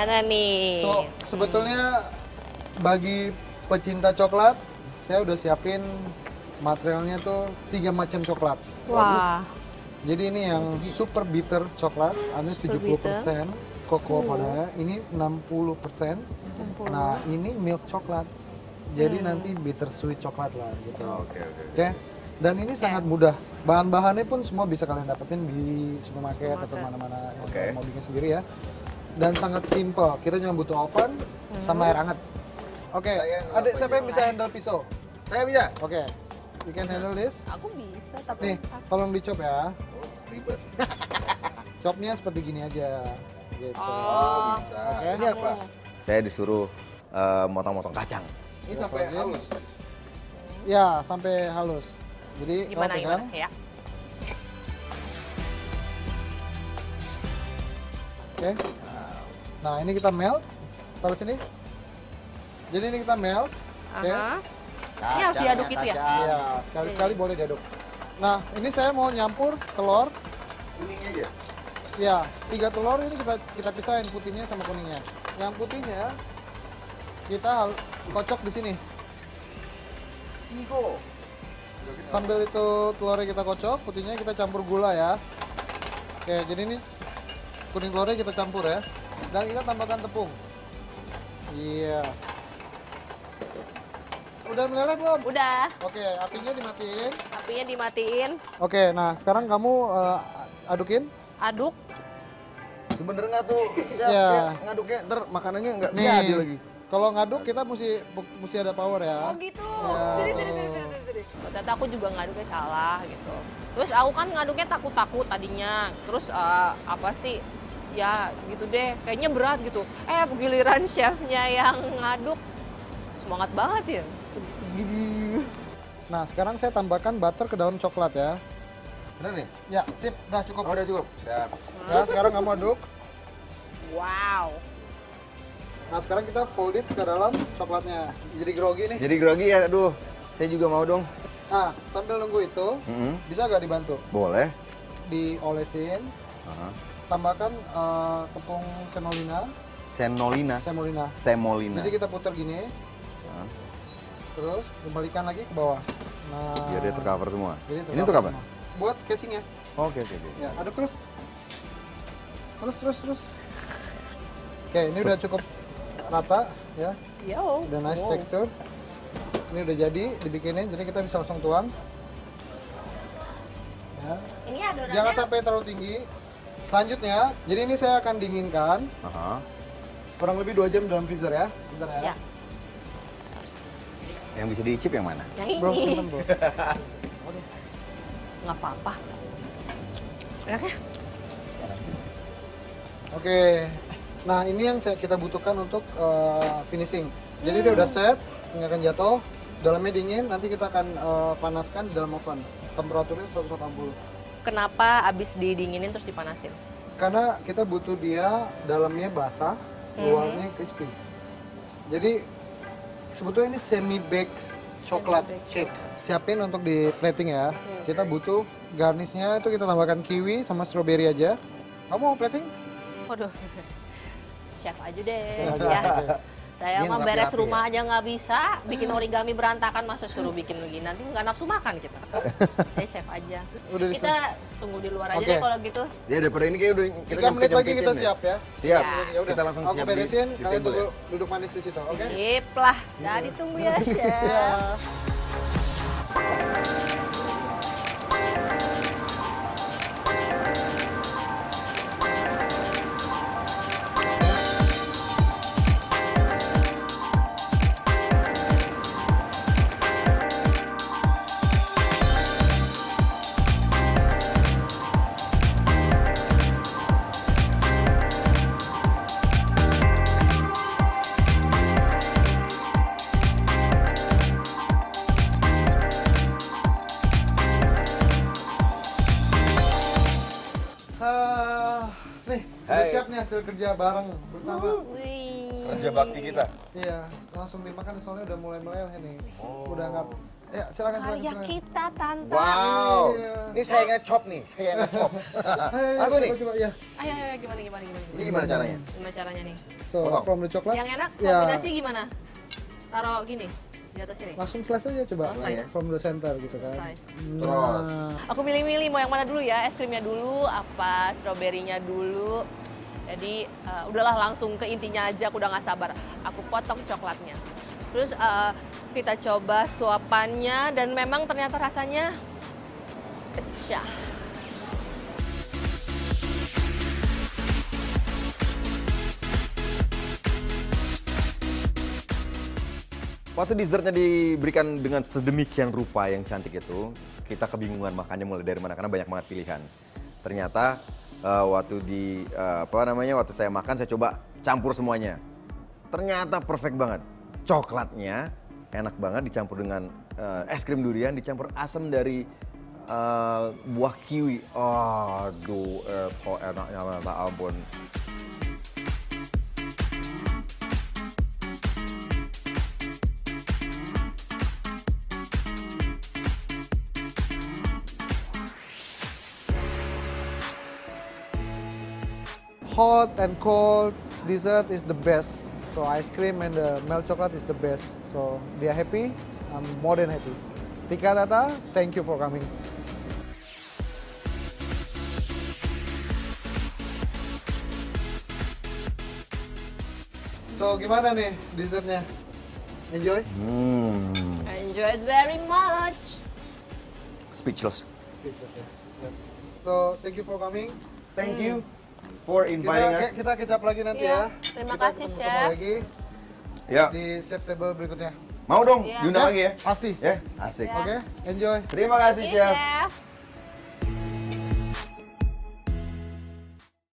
Gimana nih? So, sebetulnya bagi pecinta coklat, saya udah siapin materialnya tuh 3 macam coklat. Wah. Jadi ini yang super bitter coklat, ada Super 70%, cocoa pada ini 60%. Nah, ini milk coklat. Jadi nanti bitter sweet coklat lah gitu. Oke. Dan ini sangat mudah. Bahan-bahannya pun semua bisa kalian dapetin di supermarket atau mana-mana yang kalian mau bikin sendiri ya. Dan sangat simple. Kita cuma butuh oven sama air hangat. Oke. Adik siapa yang bisa handle pisau? Saya bisa. Oke. You can handle this. Aku bisa tapi Nih, tolong dicop ya. Ribet. Chopnya seperti gini aja. Gitu. Oh, Bisa. Oke. Ini apa? Saya disuruh motong-motong kacang. Ini sampai Motongin. halus. Ya, sampai halus. Jadi gimana kamu pegang. Ya. Oke. Nah, ini kita melt. Taruh sini. Jadi ini kita melt. Oke. Aha. Ini harus diaduk gitu ya? Iya, sekali-sekali boleh diaduk. Nah, ini saya mau nyampur telur. Kuningnya aja. Ya, 3 telur ini kita pisahin putihnya sama kuningnya. Yang putihnya kita kocok di sini. Iko. Sambil itu telurnya kita kocok, putihnya kita campur gula ya. Oke, jadi ini kuning telurnya kita campur ya. Dan kita tambahkan tepung. Iya. Udah meleleh belum? Udah, Oke, apinya dimatiin. apinya dimatiin, Oke, nah sekarang kamu adukin. aduk. Itu bener nggak tuh? Ya, Iya. ya, ngaduknya ntar makanannya nggak Nih, jadi lagi. kalau ngaduk kita mesti ada power ya. Oh gitu. Ya. Sini. Ternyata aku juga ngaduknya salah gitu. Terus aku kan ngaduknya takut-takut tadinya. Terus apa sih? Ya gitu deh, kayaknya berat gitu. Giliran chefnya yang ngaduk semangat banget ya. Nah, sekarang saya tambahkan butter ke dalam coklat ya. Bener nih? Ya, sip, udah cukup. Oh, udah cukup. Ya. Ya, sekarang kamu aduk. Wow. Nah, sekarang kita fold it ke dalam coklatnya. Jadi grogi nih. Jadi grogi ya, aduh. Saya juga mau dong. Nah, sambil nunggu itu, bisa nggak dibantu? Boleh. Diolesin, Aha. tambahkan tepung semolina. Semolina. Semolina. Semolina. Jadi kita putar gini, Nah, terus kembalikan lagi ke bawah. Nah, biar dia tercover semua. jadi Ini untuk apa? semua. Buat casingnya. Oke. Ya, aduk terus. Terus. Oke, ini udah cukup rata ya. Yo. Udah nice texture. Ini udah jadi dibikinin, jadi kita bisa langsung tuang. Ya. Ini adonannya. Jangan sampai terlalu tinggi. Selanjutnya, jadi ini saya akan dinginkan Aha. kurang lebih 2 jam dalam freezer ya. Bentar ya. Ya. Yang bisa diicip yang mana? Yang Bro, ini. simpen bro. Nggak apa-apa. Enak ya? Oke. Nah, ini yang kita butuhkan untuk finishing. Jadi dia udah set, nggak akan jatuh. Dalamnya dingin, nanti kita akan panaskan di dalam oven. Temperaturnya 180. Kenapa abis didinginin terus dipanasin? Karena kita butuh dia dalamnya basah, luarnya crispy. Jadi sebetulnya ini semi bake coklat cake. Siapin untuk di plating ya. Kita butuh garnishnya itu kita tambahkan kiwi sama strawberry aja. Kamu mau plating? Waduh. Chef aja deh. Chef aja. Ya. Saya Ini mah rapi-rapi beres ya? rumah aja nggak bisa, bikin origami berantakan masa suruh bikin begini, nanti nggak nafsu makan kita. Chef aja. Udah Kita tunggu di luar aja Oke. deh kalau gitu. Ya daripada ini kayak udah 3 menit lagi kita siap ya. Siap. Ya udah. Kita langsung Aku siap beresin, di kalian table tunggu ya? duduk manis di situ, oke? Sip lah. Jadi tunggu ya, Chef. Ya. Nih, udah Hai. siap nih hasil kerja bareng bersama. Wih. Kerja bakti kita. Iya, langsung dimakan soalnya udah mulai meleleh nih. Udah nggak Ya, silakan. Karya kita, Tante. Wow. Iya. Ini saya ngecop nih, saya ngecop. Aku nih. Coba, ya. Ayo, gimana? Ini gimana caranya? Gimana caranya nih? So, from the coklat. Yang enak ya, kombinasi gimana? Taruh gini di atas sini. langsung slice aja coba. Oh, slice. From the center gitu kan. Slice. Terus. Aku milih-milih mau yang mana dulu ya, es krimnya dulu, apa stroberinya dulu. Jadi udahlah langsung ke intinya aja, aku udah nggak sabar. Aku potong coklatnya. Terus kita coba suapannya dan memang ternyata rasanya pecah. Waktu dessertnya diberikan dengan sedemikian rupa yang cantik itu, kita kebingungan makannya mulai dari mana karena banyak banget pilihan. Ternyata waktu saya makan saya coba campur semuanya. Ternyata perfect banget. Coklatnya enak banget dicampur dengan es krim durian, dicampur asam dari buah kiwi. Aduh, kok enaknya minta ampun. Hot and cold dessert is the best. So ice cream and the milk chocolate is the best. So they are happy, I'm more than happy. Tika Tata, thank you for coming. So gimana nih dessertnya? Enjoy? Enjoy it very much. Speechless. Speechless ya. Yep. So thank you for coming. Thank you for inviting us. Kita kecap lagi nanti Iya, ya. terima Kita kasih, ketemu Chef. lagi Ya, di chef table berikutnya. mau dong Iya. diundang lagi ya? Pasti. Ya, asik. Ya. Oke, enjoy. Terima kasih, Iya, Chef. Chef.